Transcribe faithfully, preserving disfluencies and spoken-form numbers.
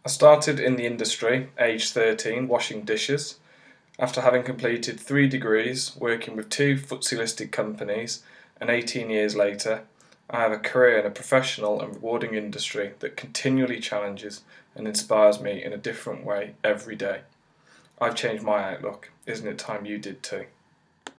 I started in the industry, aged thirteen, washing dishes. After having completed three degrees, working with two F T S E listed companies, and eighteen years later, I have a career in a professional and rewarding industry that continually challenges and inspires me in a different way every day. I've changed my outlook. Isn't it time you did too?